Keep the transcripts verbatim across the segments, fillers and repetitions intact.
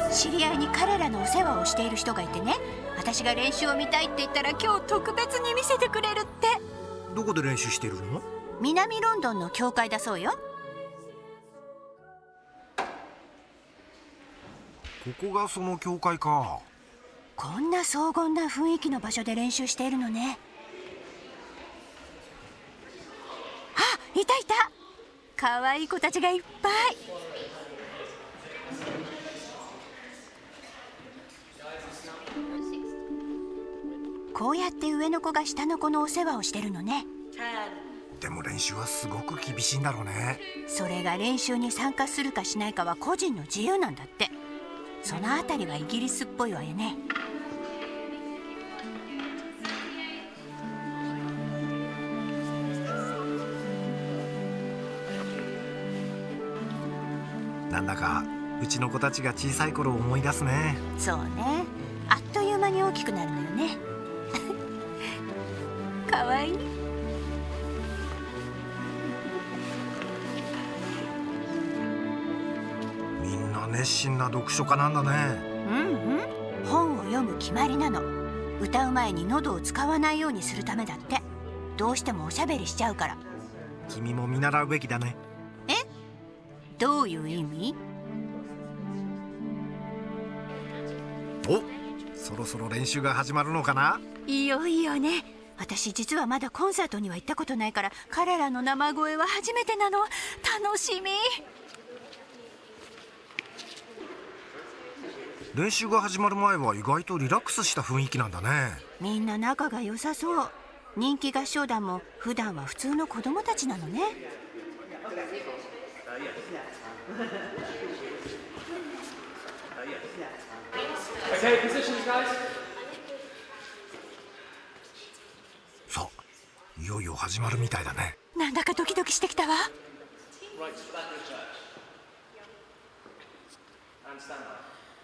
知り合いに彼らのお世話をしている人がいてね、私が練習を見たいって言ったら今日特別に見せてくれるって。 どこで練習してるの？ 南ロンドンの教会だそうよ。 ここがその教会か。 こんな荘厳な雰囲気の場所で練習しているのね。あ、いたいた。可愛い子たちがいっぱい。こうやって上の子が下の子のお世話をしてるのね。 でも練習はすごく厳しいんだろうね。 それが練習に参加するかしないかは個人の自由なんだって。そのあたりはイギリスっぽいわよね。 なんだかうちの子たちが小さい頃を思い出すね。 そうね、あっという間に大きくなるのよね。かわいい。 みんな熱心な読書家なんだね。 うんうん、本を読む決まりなの。歌う前に喉を使わないようにするためだって。どうしてもおしゃべりしちゃうから。 君も見習うべきだね。 え？どういう意味？ お、そろそろ練習が始まるのかな？ いよいよね。私実はまだコンサートには行ったことないから、彼らの生声は初めてなの。楽しみ。 練習が始まる前は意外とリラックスした雰囲気なんだね。 みんな仲が良さそう。人気合唱団も普段は普通の子供たちなのね。 Okay, positions, guys. さあ、いよいよ始まるみたいだね。 なんだかドキドキしてきたわ。 Right to the back of the church. And stand by.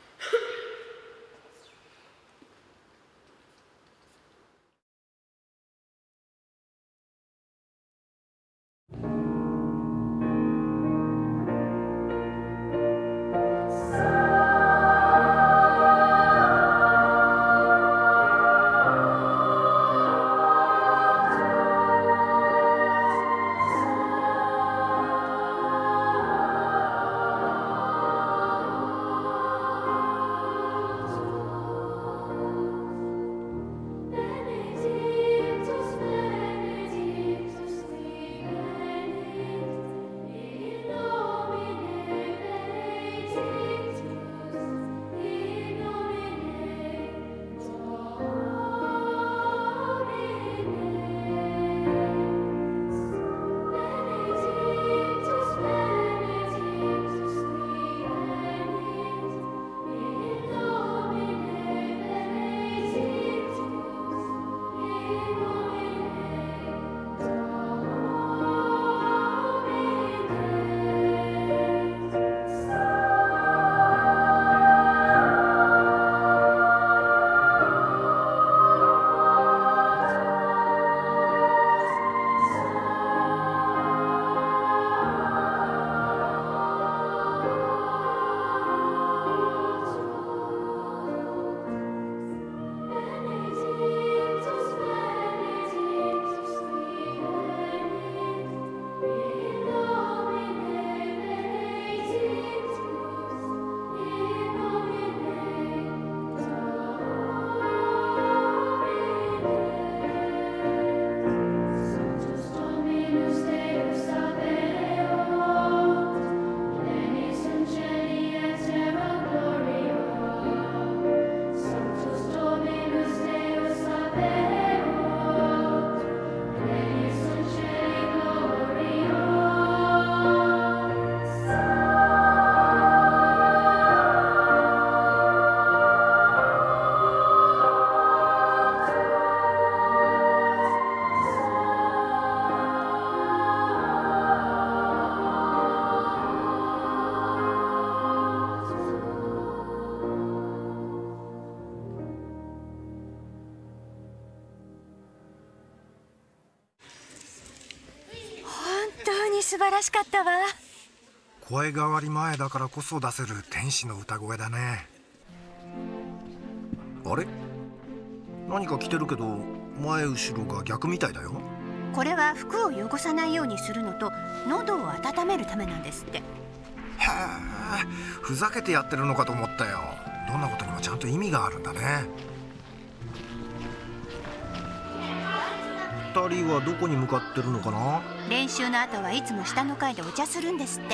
素晴らしかったわ。 声変わり前だからこそ出せる天使の歌声だね。 あれ、何か着てるけど前後ろが逆みたいだよ。 これは服を汚さないようにするのと喉を温めるためなんですって。 へえ、ふざけてやってるのかと思ったよ。どんなことにもちゃんと意味があるんだね。二人はどこに向かってるのかな。 練習の後はいつも下の階でお茶するんですって。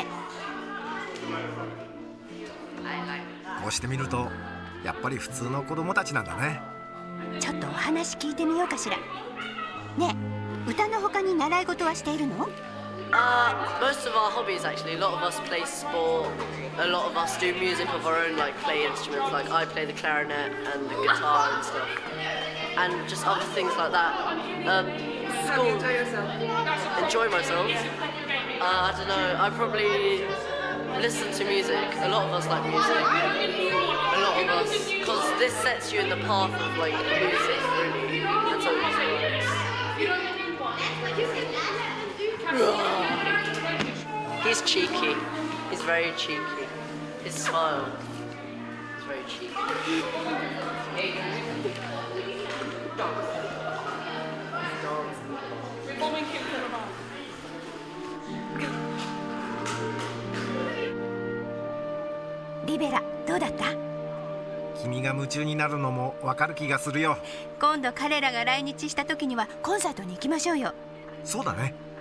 こうしてみるとやっぱり普通の子供たちなんだね。 ちょっとお話聞いてみようかしら。ねえ、歌の他に習い事はしているの？ Uh, most of our hobbies actually. A lot of us play sport. A lot of us do music of our own, like play instruments. Like I play the clarinet and the guitar and stuff, and just other things like that. Um, school. Enjoy myself. Uh, I don't know. I probably listen to music. A lot of us like music. A lot of us, because this sets you in the path of like music, really. And so it works. He's cheeky. He's very cheeky. His smile is very cheeky. リベラ、どうだった？ 君が夢中になるのもわかる気がするよ。 今度彼らが来日した時にはコンサートに行きましょうよ。 そうだね。